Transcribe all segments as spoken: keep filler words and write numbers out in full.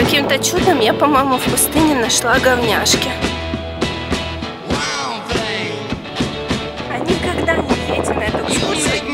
Каким-то чудом я, по-моему, в пустыне нашла говняшки. А никогда не едете на эту экскурсию.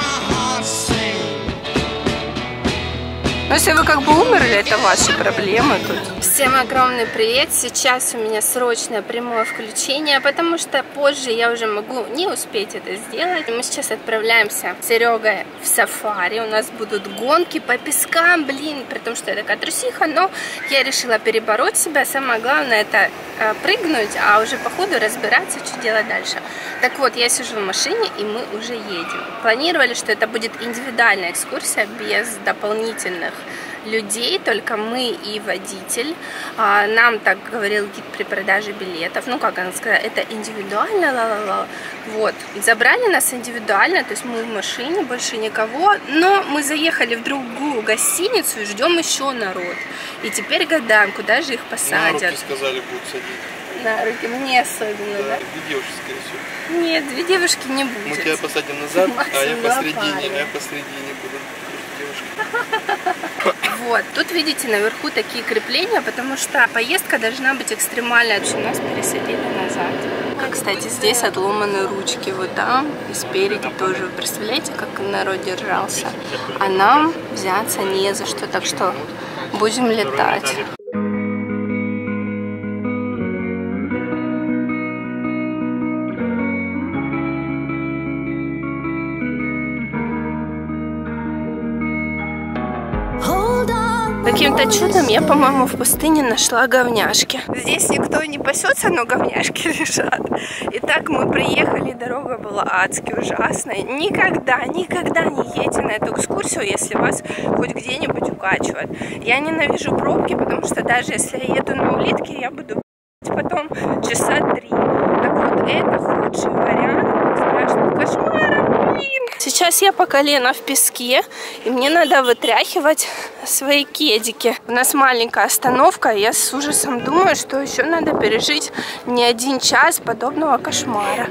Но если вы как бы умерли, это ваши проблемы тут. Всем огромный привет! Сейчас у меня срочное прямое включение, потому что позже я уже могу не успеть это сделать. Мы сейчас отправляемся с Серегой в сафари. У нас будут гонки по пескам, блин, при том, что я такая трусиха, но я решила перебороть себя. Самое главное это э, прыгнуть, а уже по ходу разбираться, что делать дальше. Так вот, я сижу в машине, и мы уже едем. Планировали, что это будет индивидуальная экскурсия без дополнительных людей, только мы и водитель. Нам так говорил гид при продаже билетов. Ну, как она сказала, это индивидуально, ла-ла-ла. Вот. Забрали нас индивидуально, то есть мы в машине, больше никого. Но мы заехали в другую гостиницу и ждем еще народ. И теперь гадаем, куда же их посадят. На руки сказали, будут садить. На руки, мне особенно, да? Две девушки, скорее всего. Нет, две девушки не будет. Мы тебя посадим назад, а я посередине, я посередине буду. Вот, тут видите наверху такие крепления, потому что поездка должна быть экстремальная, потому что нас пересадили назад. Кстати, здесь отломаны ручки, вот там и спереди тоже. Вы представляете, как народ держался? А нам взяться не за что, так что будем летать. Каким-то чудом я, по-моему, в пустыне нашла говняшки. Здесь никто не пасется, но говняшки лежат. Итак, мы приехали, дорога была адски ужасная. Никогда, никогда не едьте на эту экскурсию, если вас хоть где-нибудь укачивает. Я ненавижу пробки, потому что даже если я еду на улитке, я буду потом часа три. Так вот, это худший вариант страшных кошмаров, блин. Сейчас я по колено в песке, и мне надо вытряхивать свои кедики. У нас маленькая остановка, и я с ужасом думаю, что еще надо пережить не один час подобного кошмара.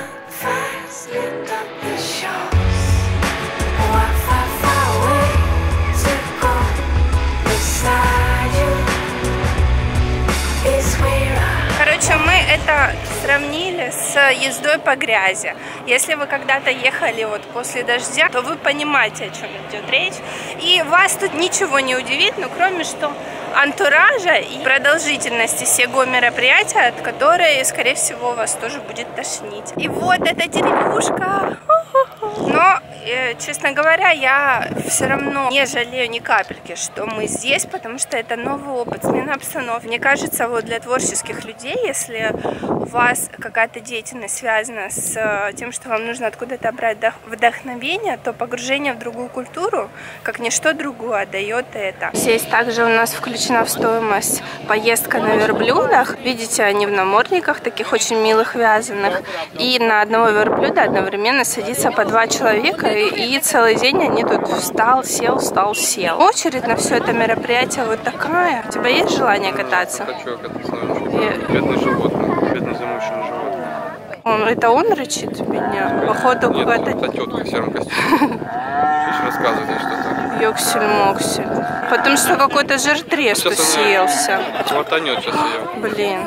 Короче, мы это сравнили с ездой по грязи. Если вы когда-то ехали вот после дождя, то вы понимаете, о чем идет речь. И вас тут ничего не удивит, ну кроме что антуража и продолжительности всего мероприятия, от которой, скорее всего, вас тоже будет тошнить. И вот эта деревушка. Но, честно говоря, я все равно не жалею ни капельки, что мы здесь, потому что это новый опыт, смена обстановки. Мне кажется, вот для творческих людей, если у вас какая-то деятельность связана с тем, что вам нужно откуда-то брать вдохновение, то погружение в другую культуру, как ничто другое, дает это. Здесь также у нас включена в стоимость поездка на верблюдах. Видите, они в намордниках, таких очень милых, вязаных. И на одного верблюда одновременно садится по два человека, и целый день они тут встал, сел, встал, сел. Очередь на все это мероприятие вот такая. У тебя есть желание кататься? Хочу кататься, но бедный животный, бедный замученный животный. Он, это он рычит меня? Походу какая-то... Нет, это тетка в сером костюме. Еще рассказывает что-то. Ёксель-моксель. Потому что какой-то жиртрес тут съелся. Хватанет сейчас ее. Блин.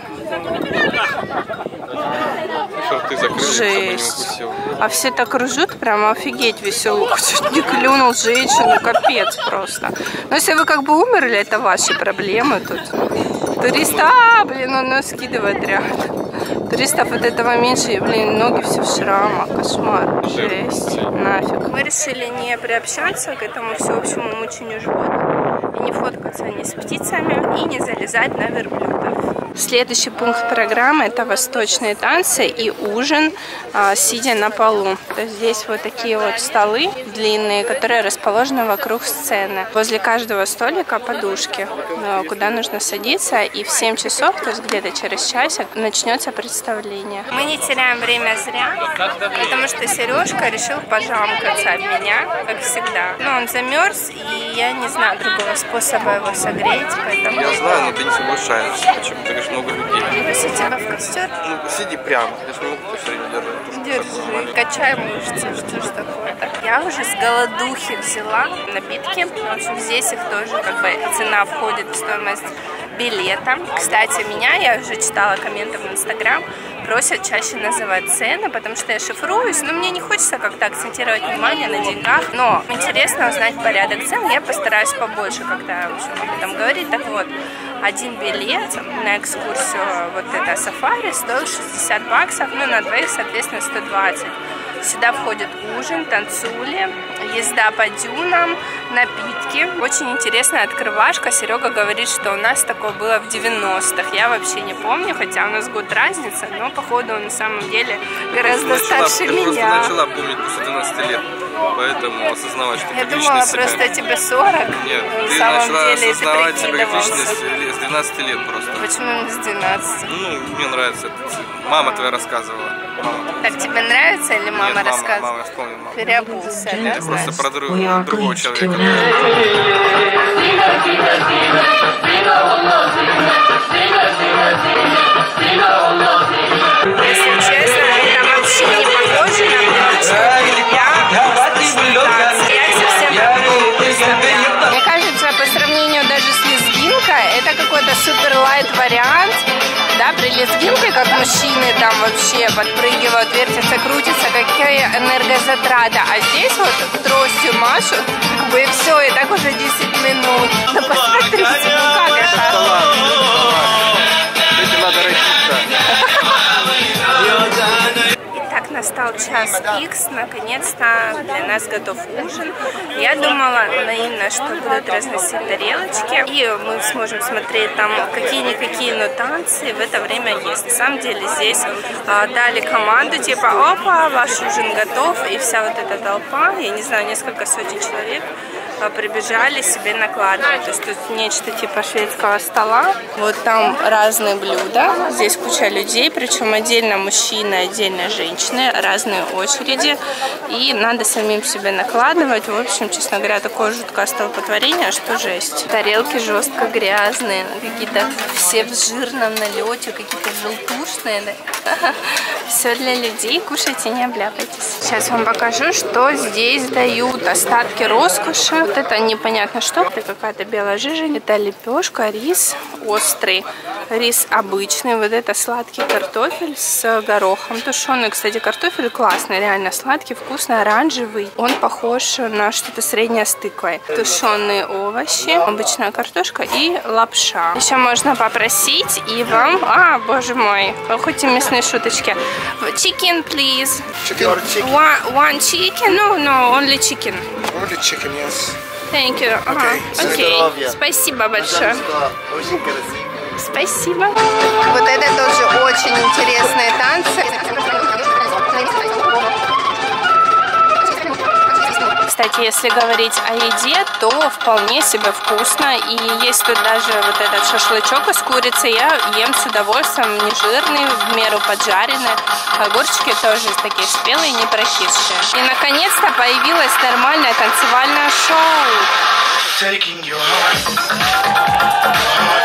Шорты закрыли, жесть. А все так ржут, прям офигеть весело. Чуть не клюнул женщину, капец просто. Но если вы как бы умерли, это ваши проблемы тут. Туриста, а, блин, он нас скидывает рядом. Туристов от этого меньше, блин, ноги все в шрамах, кошмар, жесть, нафиг. Мы решили не приобщаться к этому всеобщему мучению животных, и не фоткаться ни с птицами, и не залезать на верблюдов. Следующий пункт программы — это восточные танцы и ужин, а, сидя на полу. То есть здесь вот такие вот столы длинные, которые расположены вокруг сцены. Возле каждого столика подушки, куда нужно садиться, и в семь часов, то есть где-то через часик, начнется представление. Мы не теряем время зря, потому что Сережка решил пожамкаться об меня, как всегда. Но он замерз, и я не знаю другого способа его согреть, поэтому... Я знаю, но ты не соглашаешься. Почему? Ты говоришь, много людей. Пригласи тебя в костер. Ну, сиди прямо. Я же не могу тебя все время держать. Держи, качай мышцы, что ж такое-то. Я уже с голодухи взяла напитки. В общем, здесь их тоже как бы цена входит в стоимость билета. Кстати, меня, я уже читала комменты в Инстаграм, просят чаще называть цены, потому что я шифруюсь, но мне не хочется как-то акцентировать внимание на деньгах, но интересно узнать порядок цен, я постараюсь побольше когда об этом говорить. Так вот, один билет на экскурсию, вот это сафари, стоил шестьдесят баксов, ну на двоих, соответственно, сто двадцать. Сюда входит ужин, танцули, езда по дюнам, напитки. Очень интересная открывашка. Серега говорит, что у нас такое было в девяностых. Я вообще не помню, хотя у нас год разница, но походу он на самом деле гораздо начала, старше ты меня. Просто начала помнить после двенадцати лет, поэтому осознавать, что Я как думала, личность просто себя... тебе сорок. Нет, на ты самом начала деле, осознавать ты себя как прикидывался. личность с двенадцати лет просто. Почему с двенадцати? Ну, мне нравится это. Мама твоя рассказывала. Мама. Так тебе нравится или мама Нет, мама, рассказывает? мама, я вспомнил, мама. Переобулся, да, Я знаешь? просто про друг, другого человека. Если честно, это вообще не похоже на приличную Я совсем не представляла. Мне кажется, по сравнению даже с лезгинкой, это какой-то супер лайт вариант. Да, при лезгинке, как мужчины там вообще подпрыгивают, вертятся, крутятся, какая энергозатрата. А здесь вот тростью машу, как бы и все, и так уже десять минут. Ну посмотрите, ну как это? Этим надо родиться. Итак, настал час икс, наконец-то для нас готов ужин. Я думала наивно, что будут разносить тарелочки, и мы сможем смотреть там какие-никакие, но танцы, в это время есть. На самом деле здесь а, дали команду, типа, опа, ваш ужин готов, и вся вот эта толпа, я не знаю, несколько сотен человек, прибежали себе накладывать. То есть тут нечто типа шведского стола. Вот там разные блюда. Здесь куча людей, причем отдельно мужчины, отдельно женщины, разные очереди. И надо самим себе накладывать. В общем, честно говоря, такое жуткое столпотворение, что жесть. Тарелки жестко грязные, какие-то все в жирном налете, какие-то желтушные. Да? Все для людей. Кушайте, не обляпайтесь. Сейчас вам покажу, что здесь дают. Остатки роскоши. Вот это непонятно что. Это какая-то белая жижа. Это лепешка, рис острый, рис обычный. Вот это сладкий картофель с горохом тушеный. Кстати, картофель классный, реально сладкий, вкусный, оранжевый. Он похож на что-то среднее с тыквой. Тушеные овощи, обычная картошка и лапша. Еще можно попросить и вам... А, боже мой, хоть и мясные шуточки. Chicken, please. Chicken or chicken? One, one chicken? No, no, only chicken. Only chicken, yes. Thank you. Ага. Okay. Окей. Здоровья. Спасибо большое. Очень красиво. Спасибо. Вот это тоже очень интересные танцы. Кстати, если говорить о еде, то вполне себе вкусно. И есть тут даже вот этот шашлычок из курицы. Я ем с удовольствием, не жирный, в меру поджаренный. Огурчики тоже такие спелые, не прокисшие. И наконец-то появилось нормальное танцевальное шоу.